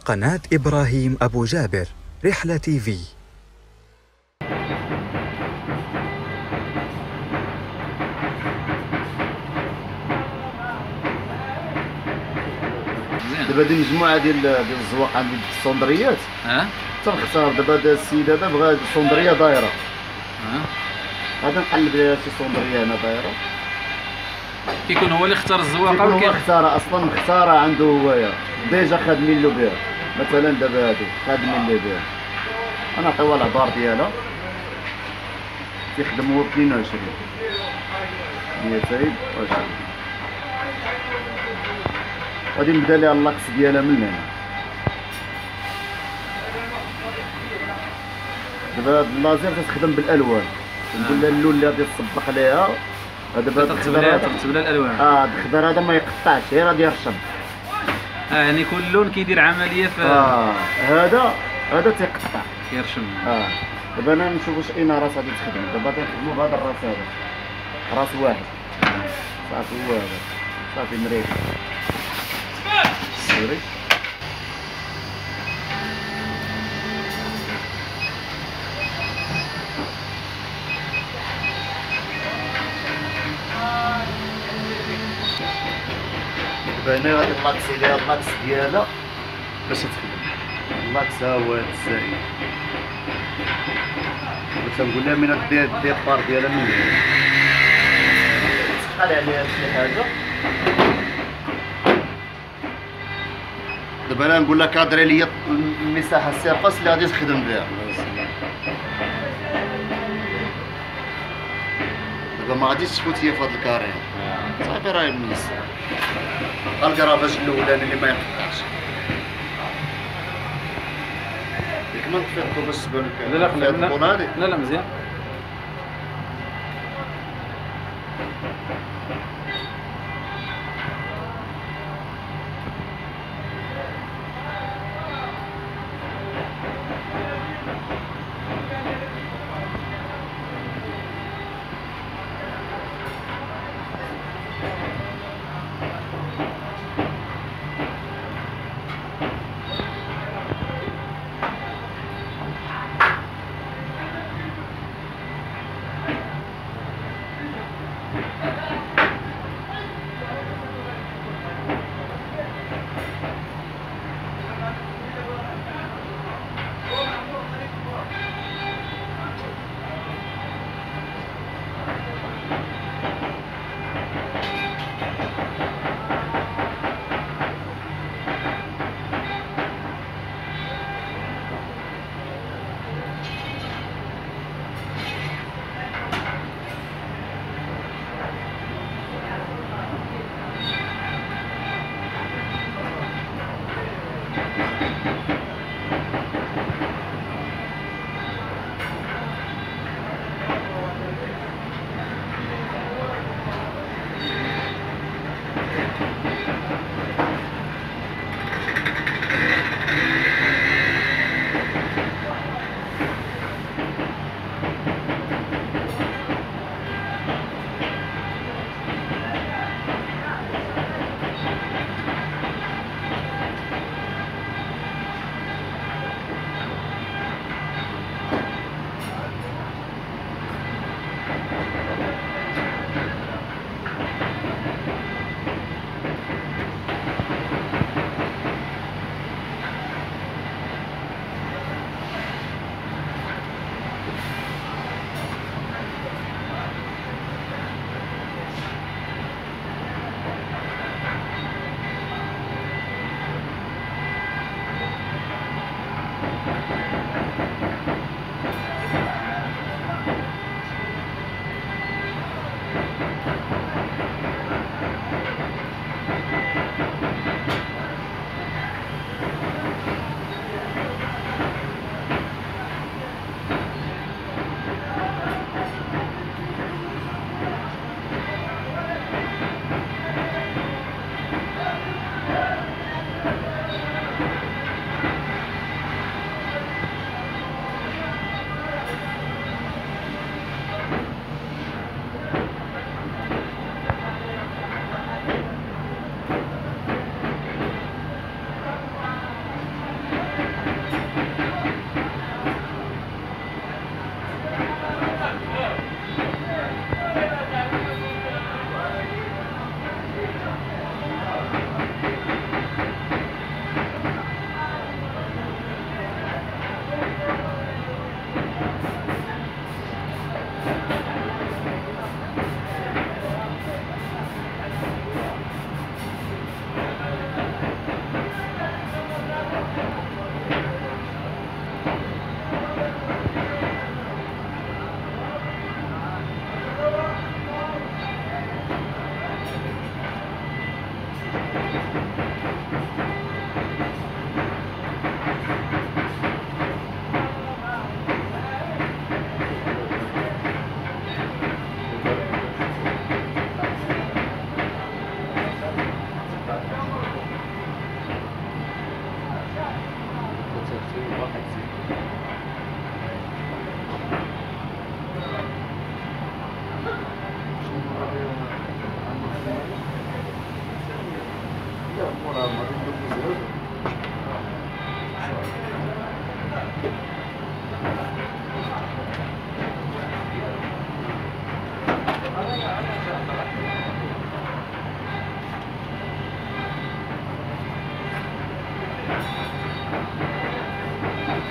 قناة إبراهيم أبو جابر، رحلة تي في. دابا هذه مجموعه ديال الزواق عند الصندريات تنختار. دابا هذا السيد هذا بغا الصندريه دايره، غادي نقلب لها شي صندريه هنا دايره. كيكون هو اللي اختار الزواقه، كيكون هو اختارها اصلا، مختاره عنده هويا ديجا خادمين له بها. مثلا دابا هادو خادمين له بها، انا نعطيوها العبار ديالها. تيخدم هو ب 22 220. غادي نبدا ليها اللاكس ديالها من هنا. دابا هاد اللازير تتخدم بالالوان. نقول لها اللون اللي غادي تصبح عليها. دابا ترتب لها الالوان. هاد الخضر هذا ما يقطعش، غير غادي يرشب. يعني كل لون كيدير عمليه في هذا تيقطع كيرشم. دابا انا نشوف واش اين راس غادي تخدم. دابا تنخدمو بهذا الراس هذا، راس واحد صافي. هو هذا صافي مريح. سوري دابا هنا غادي نلاكسي ليها اللاكس ديالها باش تخدم. اللاكس ها هو هاد السائل. تنقول لها من دير الديبار ديالها من هنا، تسحل عليها شي حاجه. دابا انا نقول لها كادري ليا المساحه السيرفاس اللي غادي تخدم بها. دابا ما غاديش تفوت هي في هاد الكاري صافي. راهي من الكرافاج الاولاني اللي ما يقطعش. ياك ما نطفي الضو باش تبان لك. لا مزيان.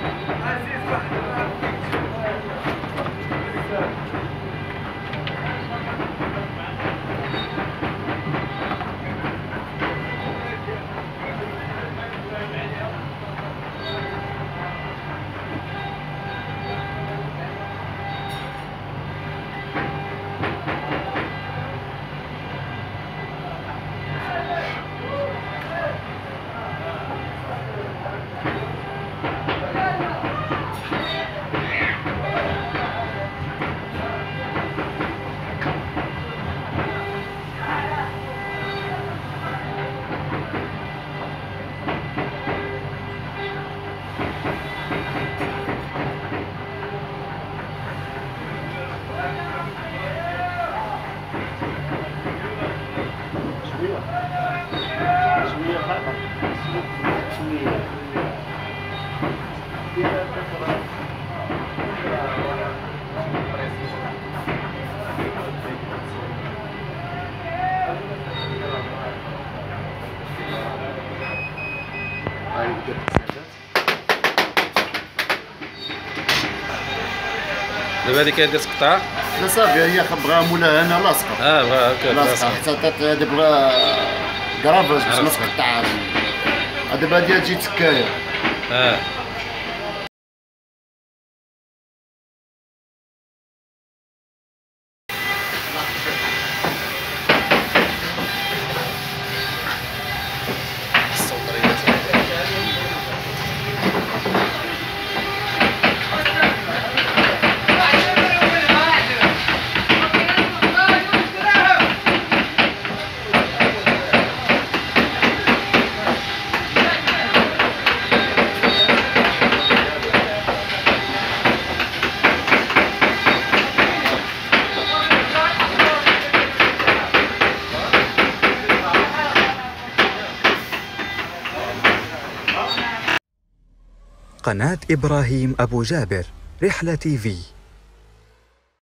دابا هذه كدير تقطع. لا صافي هي بغا مولاها هنا لاصقه. بغا هكا لاصقه حتى هذا بغا كرافاج باش ما تقطعهاش. دابا هذه تجي تكايه. قناة إبراهيم أبو جابر، رحلة تي في.